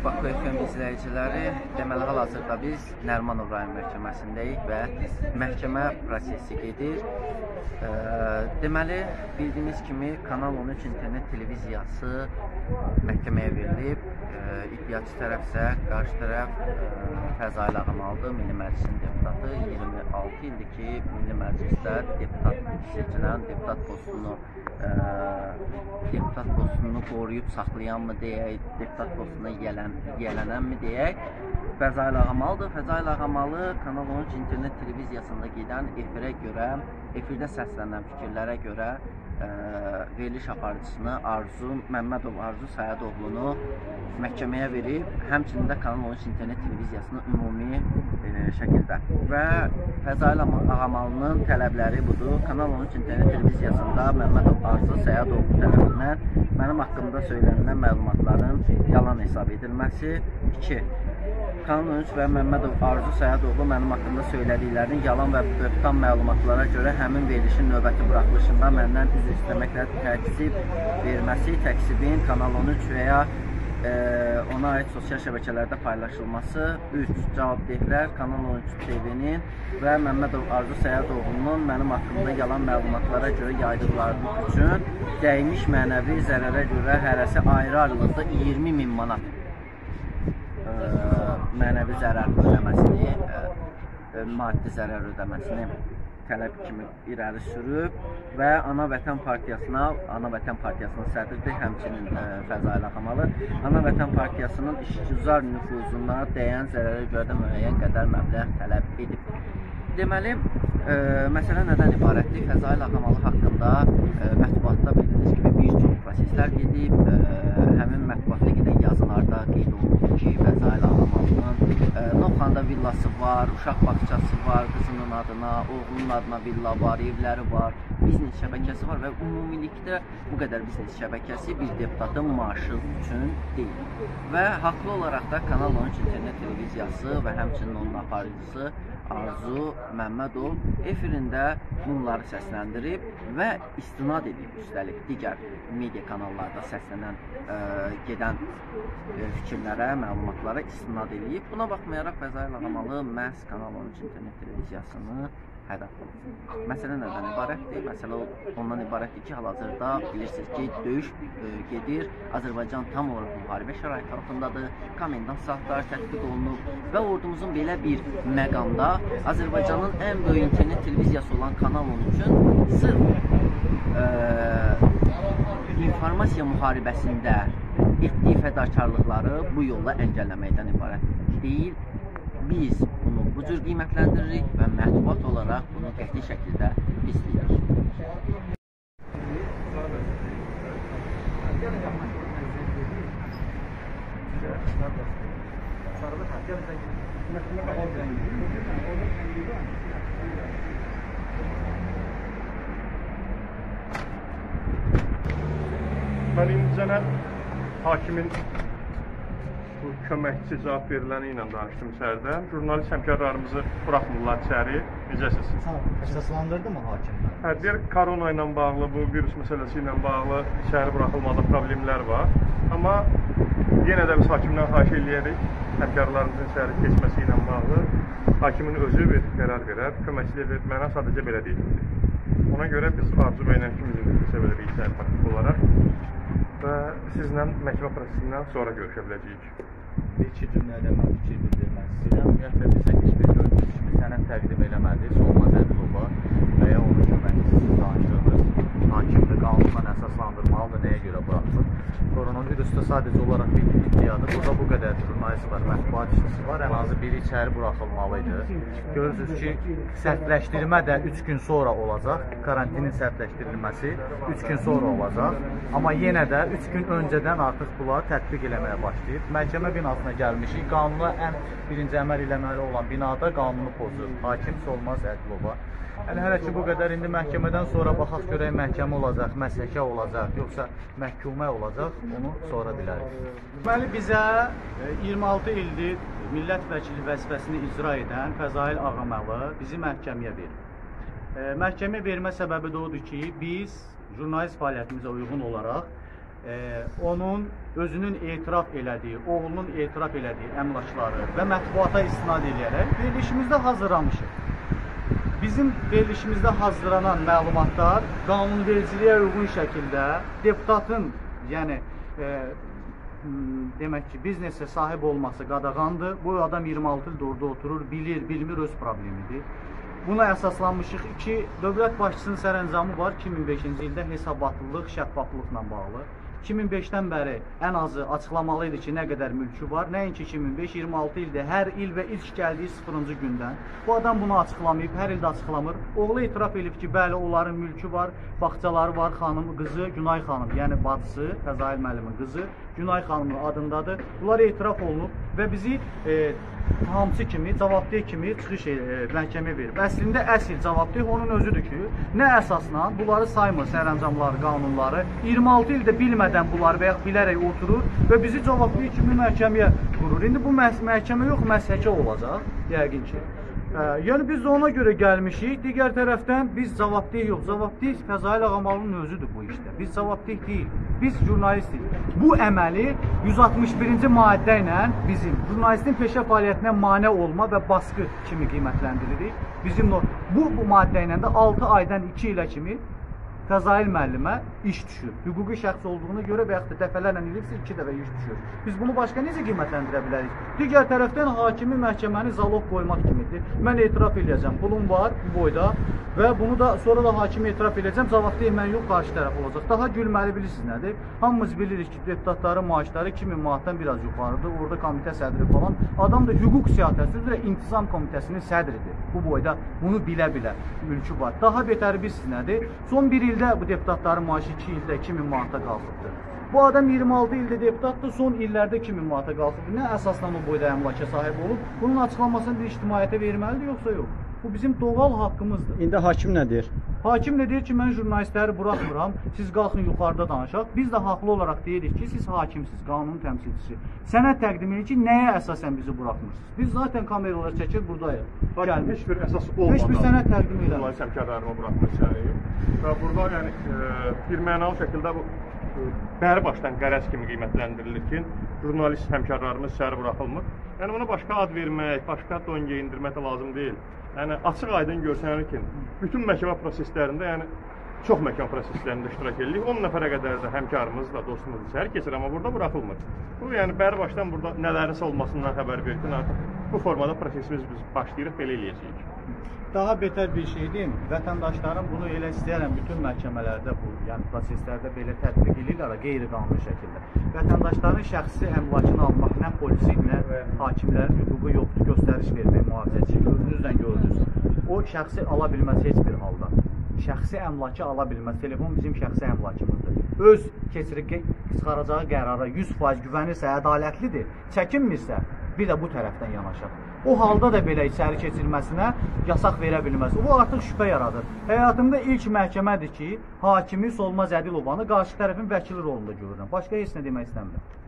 Baku FM izləyiciləri, deməli hal-hazırda biz Nərimanov rayon məhkəməsindəyik və məhkəmə prosesi gedir. Deməli, bildiyiniz kimi Kanal 13 internet televiziyası məhkəməyə verilib. İddiaçı tərəf isə qarşı tərəf Fəzail Ağamalıdır, Milli Məclisin deputatı. 26 ildir ki, Milli Məclisdə deputat seçilən, deputat postunu qoruyub saxlayanmı deyək, deputat postuna yiyələnənmi deyək, Fəzail Ağamalıdır. Fəzail Ağamalı Kanal 13 internet televiziyasında gedən efirdə səslənən fikirlərə görə veriliş aparıcısını Məmmədov Arzu Səyadoğlunu məhkəməyə verib, həmçinin də Kanal 13 internet televiziyasını ümumi şəkildə. Və Fəzail Ağamalının tələbləri budur. Kanal 13 internet televiziyasında Məmmədov Arzu Səyadoğlu tərəfindən mənim haqqımda söylənilən məlumatların yalan hesab edilməsi. 2. Kanal 13 və Məmmədov Arzu Səyadoğlu mənim haqqımda söylədiklərinin yalan və böhtan məlumatlara görə həmin verilişin növbəti buraxılışında məndən üzr istəməklə təksib verməsi, təksibin Kanal 13 və ya ona aid sosial şəbəkələrdə paylaşılması. 3. Cavabdehlər Kanal 13 TV-nin və Məmmədov Arzu Səyadoğlunun mənim haqqımda yalan məlumatlara görə yaydıqları üçün dəymiş mənəvi zərərə görə hərəsi ayrı-ayrılıqda 20.000 manat mənəvi zərər ödəməsini, maddi zərər ödəməsini tələb kimi irəli sürüb və Ana Vətən Partiyasının sədridir, həmçinin Fəzail Ağamalı. Ana Vətən Partiyasının işgüzar nüfuzuna dəyən zərərə görə də müəyyən qədər məbləğ tələb edib. Deməli, məsələ nədən ibarətdir? Fəzail Ağamalı haqqında mətbuatda bildiyiniz kimi bir çox proseslər gedib. Həmin mətbuatda gedən yazılarda qeyd olunur ki, Fəzail Ağamalının Novxanda villası var, uşaq bağçası var, qızının adına, oğlunun adına villa var, evləri var, biznes şəbəkəsi var və ümumilikdə bu qədər biznes şəbəkəsi bir deputatın maaşı üçün deyil. Və haqlı olaraq da Kanal 13 internet televiziyası və həmçinin onun aparıcısı Arzu Məmmədov efirində bunları səsləndirib və istinad edib üstəlik digər media kanallarda səslənən gedən fikirlərə, məlumatlara istinad edib. Buna baxmayaraq Fəzail Ağamalı məhz Kanal 13 internet televiziyasını hədəf alır. Məsələ nədən ibarətdir? Məsələ ondan ibarətdir ki, hal-hazırda bilirsiniz ki, döyüş gedir. Azərbaycan tam olaraq müharibə şəraiti altındadır. Komendant saatları tətbiq olunub və ordumuzun belə bir məqamda Azərbaycanın ən böyük internet televiziyası olan Kanal 13-ün sırf informasiya müharibəsində etdiyi fədakarlıqları bu yolla əngəlləməkdən ibarət deyil. Biz bunu bu cür qiymətləndiririk və mətbuat olaraq bunu qəti şəkildə istəyirik. Mən indicənə hakimin bu köməkçi cavab veriləni ilə danışdım içəridə. Jurnalist həmkarlarımızı buraxmırlar içəri. Necəsiz? Əsaslandırdı mı hakim? Hə, deyir, korona ilə bağlı, bu virus məsələsi ilə bağlı içəri buraxılmada problemlər var. Amma yenə də biz hakimdən xahiş eləyərik, həmkarlarımızın içəri keçməsi ilə bağlı hakimin özü bir qərar verər, köməkçiliyə verir. Mənə sadəcə belə deyildi. Ona görə biz Arzu bəylə ikimizin sevilərik içəri faktik olaraq və sizlə məhkəmə prosesindən sonra görüşə biləcəyik. Bir-iki cümlədə mən fikir bildirmək istəyirəm. Ümumiyyətlə bizə heç bir görüşmüş kimi sənəd təqdim eləmədi. Solmaz Əbilova və ya onun köməkçisi danışdığımız hakimdir, qanunla əsaslandırmalıdır, nəyə görə buraxılır. Koronavirusda sadəcə olaraq bir iddiadır. Burada bu qədər jurnalist var, mətbuat işçisi var. Ən azı biri içəri buraxılmalıydı. Görürsünüz ki, sərtləşdirmə də 3 gün sonra olacaq. Karantinin sərtləşdirilməsi 3 gün sonra olacaq. Amma yenə də 3 gün öncədən artıq bunları tətbiq eləməyə başlayıb. Məhkəmə binasına gəlmişik. Qanuna ən birinci əməl eləməli olan binada qanunu pozur. Hakim Solmaz Əbilova. Yəni, hələ ki bu qədər, indi məhkəmədən sonra baxaq görək məhkəmə olacaq, məsəkə olacaq, yoxsa məhkumə olacaq, onu sonra bilərik. Deməli, bizə 26 ildir millət vəkili vəzifəsini icra edən Fəzail Ağamalı bizi məhkəməyə verir. Məhkəməyə vermə səbəbi də odur ki, biz jurnalist fəaliyyətimizə uyğun olaraq onun özünün etiraf elədiyi, oğlunun etiraf elədiyi əmlakları və mətbuata istinad edərək verilişimizdə hazırlamışıq. Bizim verilişimizdə hazırlanan məlumatlar qanunvericiliyə uyğun şəkildə deputatın, yəni demək ki, biznesə sahib olması qadağandır. Bu adam 26 ildir orada oturur, bilir, bilmir, öz problemidir. Buna əsaslanmışıq. Dövlət başçısının sərəncamı var 2005-ci ildə hesabatlılıq, şəffaflıqla bağlı. 2005-dən bəri ən azı açıqlamalı idi ki, nə qədər mülkü var. Nəinki 2005-26 ildə hər il və ilk gəldiyi 0-cı gündən. Bu adam bunu açıqlamayıb, hər ildə açıqlamır. Oğlu etiraf edib ki, bəli, onların mülkü var, bağçaları var, xanım, qızı Günay xanım, yəni bacısı, Fəzail müəllimin qızı Günay xanımın adındadır. Bunlar etiraf olunub və bizi hamısı kimi, cavabdeh kimi çıxış məhkəməyə verib. Əslində əsl cavabdeh onun özüdür ki, nə əsasla bunları saymır, sərəncamları, qanunları, 26 ildə bilmədən bunları və yaxud bilərək oturur və bizi cavabdeh kimi məhkəməyə qurur. İndi bu məhkəmə yox, məhsəkə olacaq, yəqin ki. Yəni biz ona görə gəlmişik. Digər tərəfdən biz cavabdeh yox, cavabdeh Fəzail Ağamalının özüdür bu işdə. Biz cavabdeh deyil, biz jurnalistik. Bu əməli 161-ci maddə ilə bizim jurnalistin peşə fəaliyyətinə mane olma və baskı kimi qiymətləndiririk. Bizim bu maddə ilə də 6 aydan 2 ilə kimi Fəzail müəllimə iş düşür. Hüquqi şəxs olduğuna görə və yaxud da dəfələrlə ilirsə 2 dəfə iş düşür. Biz bunu başqa necə qiymətləndirə bilərik? Digər tərəfdən hakimi məhkəməni zaloq qoymaq kimidir. Mən etiraf edəcəm, pulum var bu boyda və bunu da sonra da hakimi etiraf edəcəm, cavabdeh mən yox, qarşı tərəf olacaq. Daha gülməli bilirsiniz nədir? Hamımız bilirik ki, deputatların maaşları 2000 manatdan biraz yuxarıdır. Orada komitə sədri falan. Adam da hüquq siyasəti üzrə intizam komitəsinin sədridir. Bu boyda bunu bilə-bilə mülkü var. Daha betəri bilirsiniz nədir? Son bir ildə bu deputatların maaşı 2 ildə 2000 manata qalxıbdır. Bu adam 26 ildə deputatdır, son illərdə 2000 manata qalxıbdır. Nə əsaslan o boyda əmlaka sahib olub? Bunun açıqlamasını bir ictimaiyyətə verməlidir, yoxsa yox? Bu bizim doğal haqqımızdır. İndi hakim nə deyir? Hakim nə deyir ki, mən jurnalistləri buraxmıram, siz qalxın yuxarıda danışaq. Biz də haqlı olaraq deyirik ki, siz hakimsiz, qanunun təmsilçisi. Sənəd təqdim edir ki, nəyə əsasən bizi buraxmırsınız? Biz zaten kameralar çəkir, buradayıq. Heç bir əsas olmadan heç bir sənəd təqdim edir. Jurnalist həmkarlarıma buraxmır səni. Və burada yəni bir mənalı şəkildə bu bəri başdan qərəz kimi qiymətləndirilir ki, jurnalist həmkarlarımız içəri buraxılmır. Yəni buna başqa ad vermək, başqa don geyindirmək də lazım deyil. Yəni açıq aydın görsənir ki, bütün məhkəmə proseslərində, yəni çox məhkəmə proseslərində iştirak edirik. 10 nəfərə qədər də həmkarımızla, dostumuz içəri keçir, amma burada buraxılmır. Bu yəni bəri başdan burada nələrin olmasından xəbər verir ki, artıq bu formada prosesimiz biz başlayırıq, belə eləyəcəyik. Daha betər bir şey deyim, vətəndaşların bunu elə istəyərəm bütün məhkəmələrdə bu, yəni proseslərdə belə tətbiq edirlər, qeyri-qanuni şəkildə. Vətəndaşların şəxsi əmlakını almaq nə polisi, nə hakimlərin hüququ yoxdur, göstəriş vermək, mühafizəçi, özünüzdən gördünüz. O şəxsi ala bilməz heç bir halda. Şəxsi əmlakı ala bilməz, telefon bizim şəxsi əmlakımızdır. Öz keçirik çıxaracağı qərara 100% güvənirsə, ədalətlidir, çəkinmirsə, bir də bu tərəfdən yanaşaq. O halda da belə içəri keçirilməsinə yasaq verə bilməz. O artıq şübhə yaradır. Həyatımda ilk məhkəmədir ki, hakimi Solmaz Ədilovanı qarşı tərəfin vəkili rolunda görürəm. Başqa heç nə demək istəmirəm.